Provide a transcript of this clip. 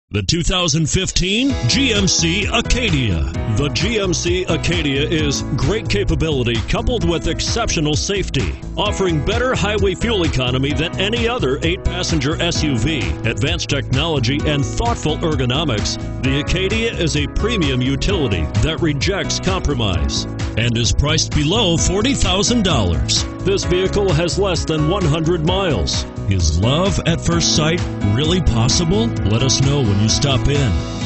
The 2015 GMC Acadia. The GMC Acadia is great capability coupled with exceptional safety, offering better highway fuel economy than any other 8-passenger SUV. Advanced technology and thoughtful ergonomics, the Acadia is a premium utility that rejects compromise and is priced below $40,000. This vehicle has less than 100 miles. Is love at first sight really possible? Let us know when you stop in.